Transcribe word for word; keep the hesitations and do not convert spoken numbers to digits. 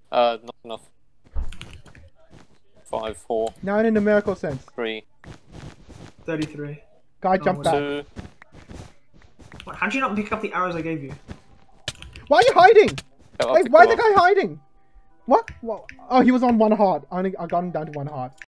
Uh, not enough. Five, four. Now in a numerical sense. Three. thirty-three. Guy Oh, jumped back. Two. What, how'd you not pick up the arrows I gave you? Why are you hiding? Yeah, I'll Hey, pick why is them the up. guy hiding? What? What? Oh, he was on one heart. I only I got him down to one heart.